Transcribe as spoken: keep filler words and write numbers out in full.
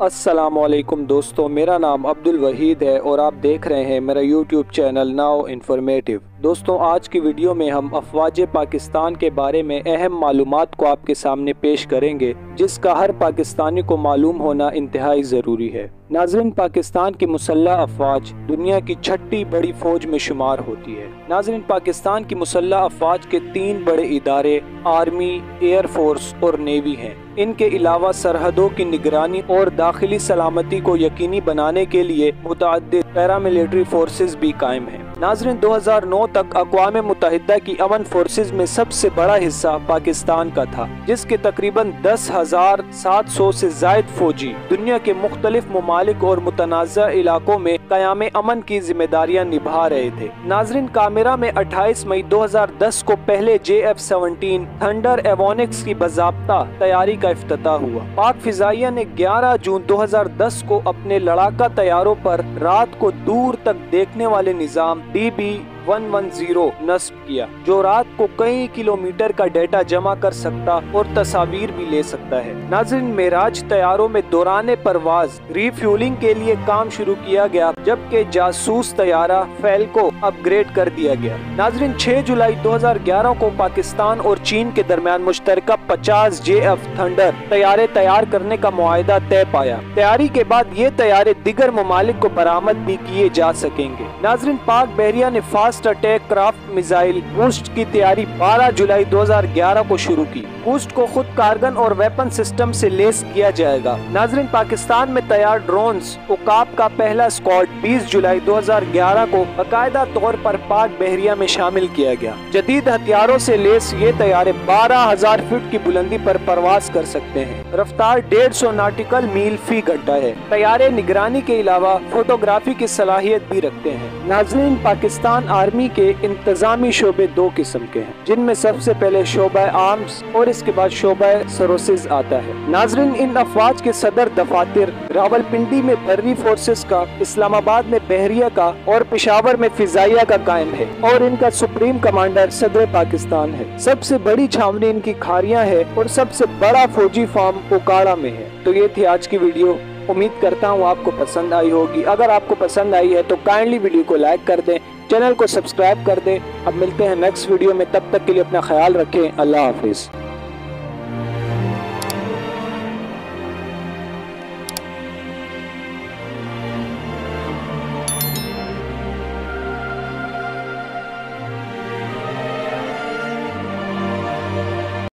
अस्सलाम वालेकुम दोस्तों, मेरा नाम अब्दुल वहीद है और आप देख रहे हैं मेरा यूट्यूब चैनल नाउ इन्फॉर्मेटिव। दोस्तों, आज की वीडियो में हम अफवाज पाकिस्तान के बारे में अहम मालूमात को आपके सामने पेश करेंगे, जिसका हर पाकिस्तानी को मालूम होना इंतहाई ज़रूरी है। नाज़रीन, पाकिस्तान की मुसल्लह अफवाज दुनिया की छठी बड़ी फौज में शुमार होती है। नाज़रीन, पाकिस्तान की मुसल्लह अफवाज के तीन बड़े इदारे आर्मी, एयर फोर्स और नेवी हैं। इनके अलावा सरहदों की निगरानी और दाखिली सलामती को यकीनी बनाने के लिए मुतअद्दिद पैरामिलिट्री फोर्सेस भी कायम हैं। नाज़रीन, दो हज़ार नौ तक अक़वाम मुत्तहिदा की अमन फोर्सेस में सबसे बड़ा हिस्सा पाकिस्तान का था, जिसके तकरीबन दस हजार सात सौ से जायद फौजी दुनिया के मुख्तलिफ ममालिक और मुतनाज़ा इलाकों में क़याम अमन की जिम्मेदारियां निभा रहे थे। नाज़रीन, कामेरा में अट्ठाईस मई दो हज़ार दस को पहले J F seventeen Thunder avionics की बाज़ाब्ता तैयारी का इफ्तिताह हुआ। पाक फिजाइया ने ग्यारह जून दो हज़ार दस को अपने लड़ाका तैयारों पर रात को दूर तक देखने वाले निज़ाम D B one one zero नस्ब किया, जो रात को कई किलोमीटर का डेटा जमा कर सकता और तस्वीर भी ले सकता है। नाज़रीन, मेराज तैयारों में दौरान परवाज रिफ्यूलिंग के लिए काम शुरू किया गया, जबकि जासूस तैयारा फैल्को अपग्रेड कर दिया गया। नाज़रीन, छह जुलाई दो हज़ार ग्यारह को पाकिस्तान और चीन के दरमियान मुश्तरका पचास जे एफ थंडर तैयारे तैयार करने का मुआहदा तय पाया। तैयारी के बाद ये तैयारे दिगर ममालिक को बरामद भी किए जा सकेंगे। नाज़रीन, पाक बहरिया ने फास्ट अटैक क्राफ्ट मिसाइल कूस्ट की तैयारी बारह जुलाई दो हज़ार ग्यारह को शुरू की। कूस्ट को खुद कारगन और वेपन सिस्टम से लेस किया जाएगा। नाज़रीन, पाकिस्तान में तैयार ड्रोन्स उकाब का पहला स्क्वाड बीस जुलाई दो हज़ार ग्यारह को बाकायदा तौर पर पाक बहरिया में शामिल किया गया। जदीद हथियारों से लेस ये तैयारे बारह हजार फीट की बुलंदी पर परवाज कर सकते हैं। रफ्तार डेढ़ सौ नाटिकल मील फी घंटा है। तैयारे निगरानी के अलावा फोटोग्राफी की सलाहियत भी रखते हैं। नाज़रीन, पाकिस्तान आर्मी के इंतजामी शोबे दो किस्म के हैं, जिनमें सबसे पहले शोबा आर्म्स और इसके बाद शोबा सरोसिस आता है। नाज़रीन, इन अफवाज के सदर दफातर रावलपिंडी में बर्री फोर्सेस का, इस्लामाबाद में बहरिया का और पेशावर में फिजाइया का कायम है, और इनका सुप्रीम कमांडर सदर पाकिस्तान है। सबसे बड़ी छावनी इनकी खारियां है और सबसे बड़ा फौजी फार्म ओकाड़ा में है। तो ये थी आज की वीडियो। उम्मीद करता हूँ आपको पसंद आई होगी। अगर आपको पसंद आई है तो काइंडली वीडियो को लाइक कर दें, चैनल को सब्सक्राइब कर दें। अब मिलते हैं नेक्स्ट वीडियो में, तब तक के लिए अपना ख्याल रखें। अल्लाह हाफिज।